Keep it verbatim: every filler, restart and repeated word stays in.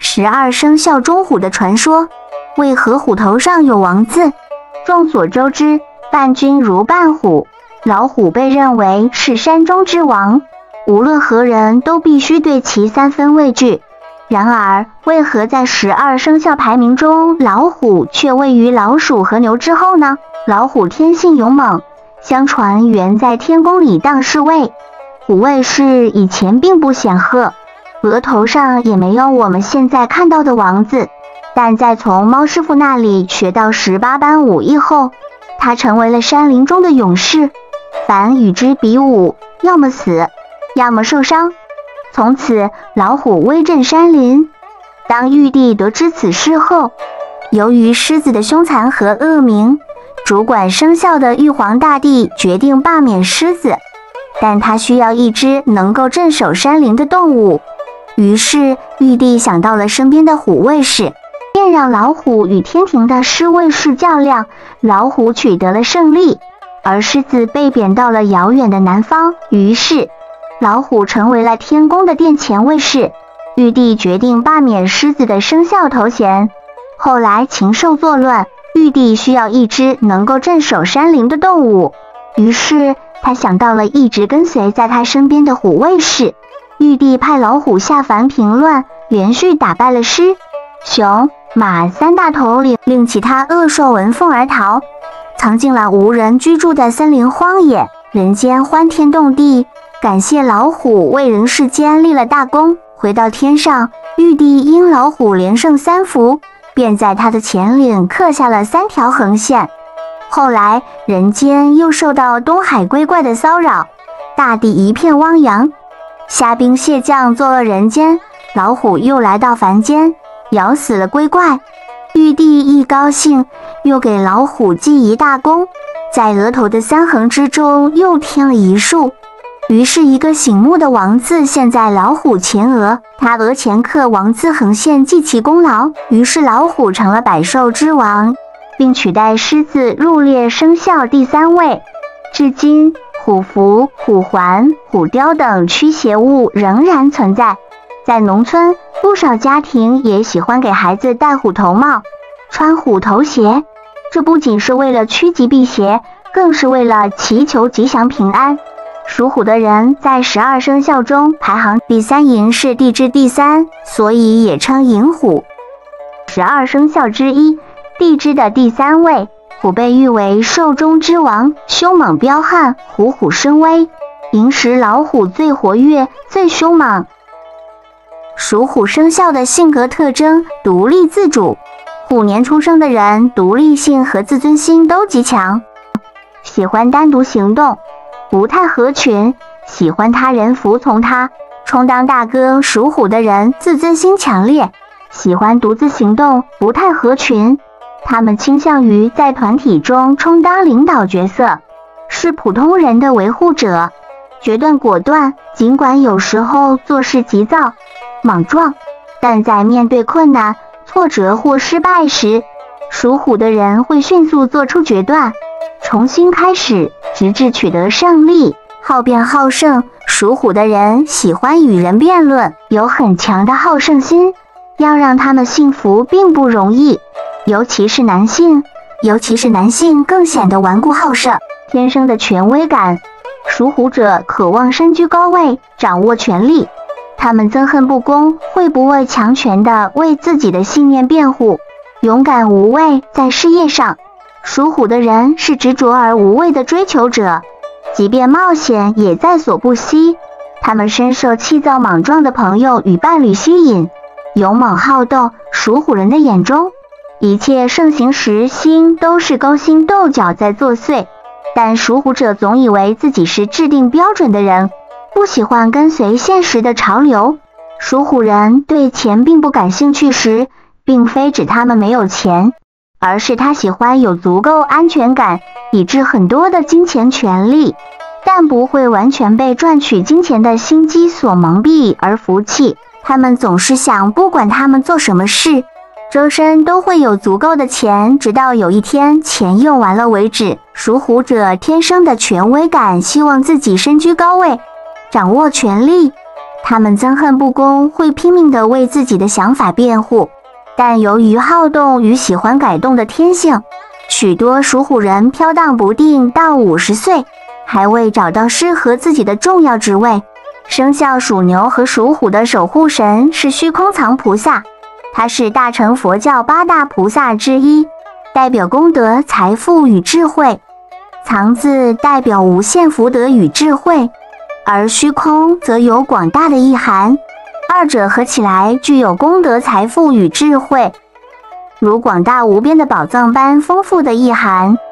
十二生肖中虎的传说，为何虎头上有王字？众所周知，伴君如伴虎，老虎被认为是山中之王，无论何人都必须对其三分畏惧。然而，为何在十二生肖排名中，老虎却位于老鼠和牛之后呢？老虎天性勇猛，相传原在天宫里当侍卫，虎卫士以前并不显赫，额头上也没有我们现在看到的王字。但在从猫师傅那里学到十八般武艺后，他成为了山林中的勇士，凡与之比武，要么死，要么受伤。从此老虎威震山林。当玉帝得知此事后，由于狮子的凶残和恶名，主管生肖的玉皇大帝决定罢免狮子，但他需要一只能够镇守山林的动物。于是玉帝想到了身边的虎卫士，便让老虎与天庭的狮卫士较量，老虎取得了胜利，而狮子被贬到了遥远的南方。于是老虎成为了天宫的殿前卫士。玉帝决定罢免狮子的生肖头衔。后来禽兽作乱，玉帝需要一只能够镇守山林的动物，于是他想到了一直跟随在他身边的虎卫士。玉帝派老虎下凡平乱，连续打败了狮、熊、马三大头领，令其他恶兽闻风而逃，藏进了无人居住的森林荒野。人间欢天动地，感谢老虎为人世间立了大功。回到天上，玉帝因老虎连胜三伏，便在他的前领刻下了三条横线。后来人间又受到东海龟怪的骚扰，大地一片汪洋，虾兵蟹将作恶人间，老虎又来到凡间，咬死了龟怪。玉帝一高兴，又给老虎记一大功，在额头的三横之中又添了一竖。于是一个醒目的王字现在老虎前额，他额前刻王字横线记其功劳。于是老虎成了百兽之王，并取代狮子入列生肖第三位。至今虎符、虎环、虎雕等驱邪物仍然存在。在农村，不少家庭也喜欢给孩子戴虎头帽、穿虎头鞋，这不仅是为了趋吉避邪，更是为了祈求吉祥平安。属虎的人在十二生肖中排行第三，寅是地支第三，所以也称寅虎。十二生肖之一，地支的第三位，虎被誉为兽中之王，凶猛彪悍，虎虎生威。寅时老虎最活跃，最凶猛。属虎生肖的性格特征：独立自主。虎年出生的人独立性和自尊心都极强，喜欢单独行动，不太合群，喜欢他人服从他。充当大哥属虎的人自尊心强烈，喜欢独自行动，不太合群。他们倾向于在团体中充当领导角色，是普通人的维护者，决断果断，尽管有时候做事急躁、莽撞，但在面对困难、挫折或失败时，属虎的人会迅速做出决断，重新开始，直至取得胜利。好辩好胜，属虎的人喜欢与人辩论，有很强的好胜心，要让他们幸福并不容易，尤其是男性，尤其是男性更显得顽固好胜，天生的权威感。属虎者渴望身居高位，掌握权力，他们憎恨不公，会不畏强权地为自己的信念辩护，勇敢无畏。在事业上，属虎的人是执着而无畏的追求者，即便冒险也在所不惜。他们深受气躁莽撞的朋友与伴侣吸引，勇猛好斗。属虎人的眼中，一切盛行时心都是勾心斗角在作祟，但属虎者总以为自己是制定标准的人，不喜欢跟随现实的潮流。属虎人对钱并不感兴趣时，并非指他们没有钱，而是他喜欢有足够安全感，以致很多的金钱权利，但不会完全被赚取金钱的心机所蒙蔽而服气。他们总是想，不管他们做什么事，周身都会有足够的钱，直到有一天钱用完了为止。属虎者天生的权威感，希望自己身居高位，掌握权力， 他们憎恨不公，会拼命地为自己的想法辩护，但由于好动与喜欢改动的天性，许多属虎人飘荡不定到五十岁，还未找到适合自己的重要职位。生肖属牛和属虎的守护神是虚空藏菩萨，他是大乘佛教八大菩萨之一，代表功德、财富与智慧。藏字代表无限福德与智慧，而虚空则有广大的意涵，二者合起来具有功德、财富与智慧，如广大无边的宝藏般丰富的意涵。